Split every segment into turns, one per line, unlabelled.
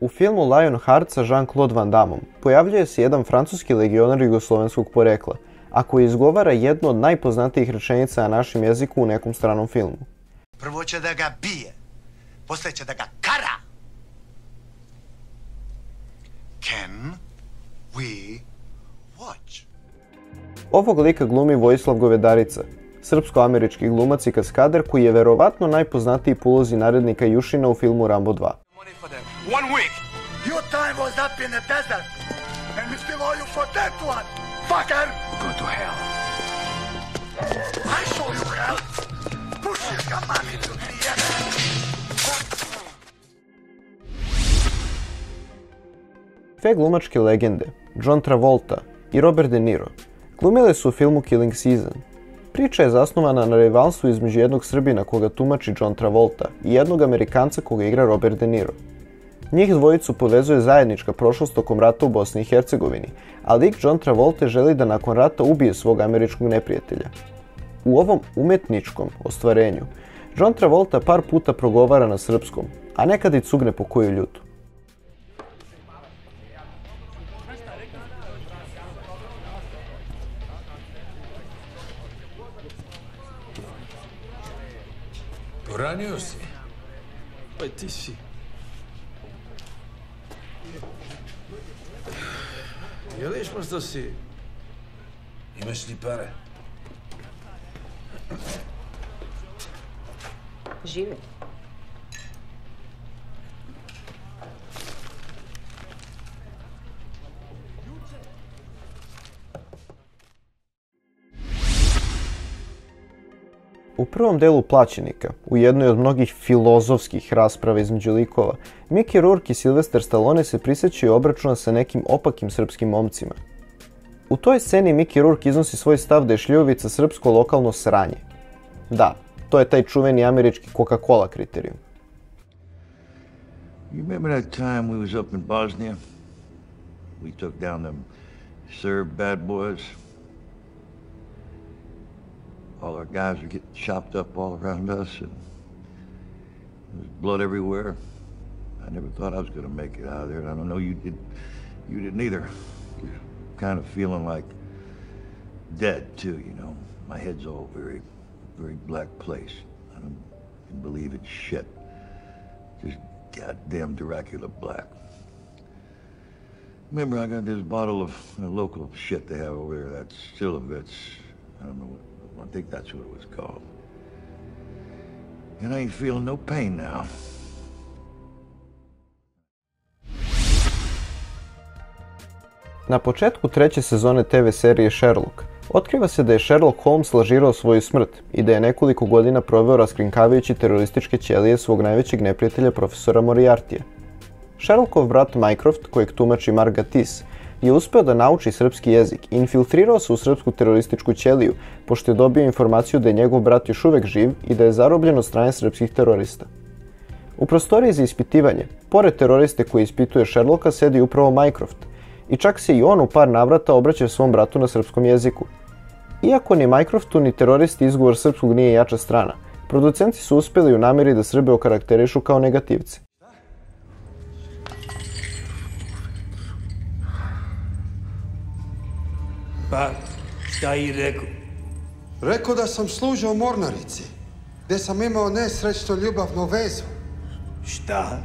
U filmu Lionheart sa Jean-Claude Van Dammom pojavljuje se jedan francuski legionar jugoslovenskog porekla, a koji izgovara jednu od najpoznatijih rečenica na našem jeziku u nekom stranom filmu.
Prvo će da ga bije, posle će da ga kara. Can we watch?
Ovog lika glumi Vojislav Govedarica, srpsko-američki glumac i kaskader koji je verovatno najpoznatiji po ulozi narednika Jušina u filmu Rambo 2.
One week. Your time was up in the desert, and we still owe you for that one, fucker. Go to hell. I show you hell. Push your money to the end.
Dve glumačke legende, John Travolta i Robert De Niro, glumile su u filmu Killing Season. Priča je zasnovana na rivalstvu između jednog Srbina koga tumači John Travolta i jednog Amerikanca koga igra Robert De Niro. Njih dvojicu povezuje zajednička prošlost tokom rata u Bosni i Hercegovini, a lik John Travolta želi da nakon rata ubije svog američkog neprijatelja. U ovom umetničkom ostvarenju, John Travolta par puta progovara na srpskom, a nekad i cugne po koju ljutu.
Poranio si? Pa ti si. Jeliš možda si? Imaš li pare?
Žive.
U prvom delu Plaćenika, u jednoj od mnogih filozofskih rasprava između likova, Mickey Rourke i Sylvester Stallone se prisjećaju obračuna sa nekim opakim srpskim momcima. U toj sceni Mickey Rourke iznosi svoj stav da je šljivovica srpsko lokalno sranje. Da, to je taj čuveni američki Coca-Cola kriterijum.
You remember that time we was up in Bosnia? We took down them Serb bad boys. All our guys were getting chopped up all around us, and there was blood everywhere. I never thought I was going to make it out of there, and I don't know you didn't either. You're kind of feeling like dead too, you know. My head's all very black place. I don't believe in shit. Just goddamn Dracula black. Remember, I got this bottle of local shit they have over there, that Silovitz. I don't know what. I think that's what it was called. And I ain't feeling no pain now.
Na početku treće sezone TV serije Sherlock, otkriva se da je Sherlock Holmes lažirao svoju smrt i da je nekoliko godina proveo raskrinkavajući terorističke ćelije svog najvećeg neprijatelja profesora Moriartija. Sherlockov brat Mycroft, kojeg tumači Mark Gatiss, je uspeo da nauči srpski jezik i infiltrirao se u srpsku terorističku ćeliju, pošto je dobio informaciju da je njegov brat još uvek živ i da je zarobljen od strane srpskih terorista. U prostoriji za ispitivanje, pored teroriste koji ispituje Sherlocka, sedi upravo Mycroft i čak se i on u par navrata obraća svom bratu na srpskom jeziku. Iako ni Mycroftu ni teroristi izgovor srpskog nije jača strana, producenti su uspeli u nameri da Srbe okarakterišu kao negativce.
Pa, šta i rekao?
Rekao da sam služio u mornarici, gdje sam imao nesrećnu ljubavnu vezu.
Šta?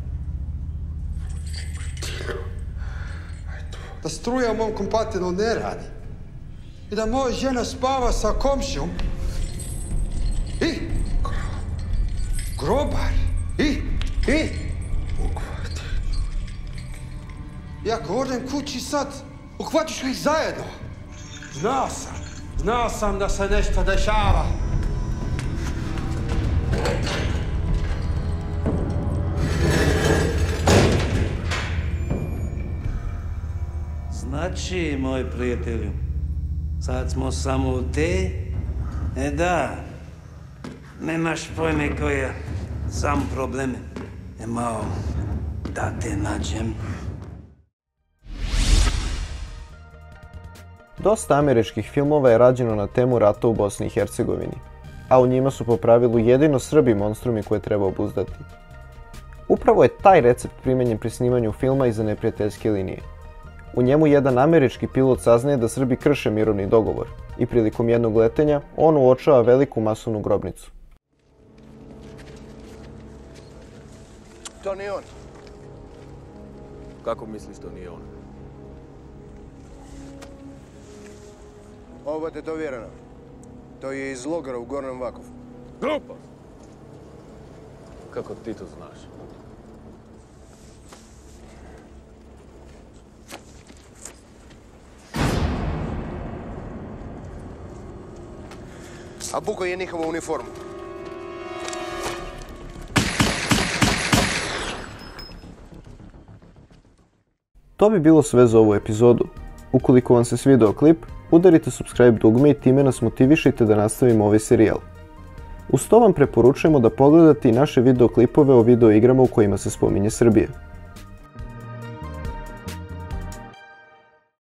Da struja u mom kompatinu ne radi. I da moja žena spava sa komšijom. I grobar. I ja ako odem kući sad, uhvatiš ih zajedno. Znao sam da se nešto dešava.
Znači, moj prijatelju, sad smo samo te? Da, nemaš pojme koje sam probleme imao da te nađem.
Dosta američkih filmova je rađeno na temu rata u Bosni i Hercegovini, a u njima su po pravilu jedino Srbi monstrumi koje treba obuzdati. Upravo Upravo je taj recept primenjen pri snimanju filma Iza neprijateljske linije. U njemu jedan američki pilot saznaje da Srbi krše mirovni dogovor i prilikom jednog letenja on uočava veliku masovnu grobnicu.
To nije on.
Kako misliš to nije on?
Ovo je tetovirano. To je iz logora u Gornjem Vakovu.
Glupost! Kako ti to znaš?
A buko je njihovu uniformu.
To bi bilo sve za ovu epizodu. Ukoliko vam se svidao klip, udarite subscribe dugme i time nas motivišite da nastavimo ovaj serijal. Uz to vam preporučujemo da pogledate i naše videoklipove o videoigrama u kojima se spominje Srbija.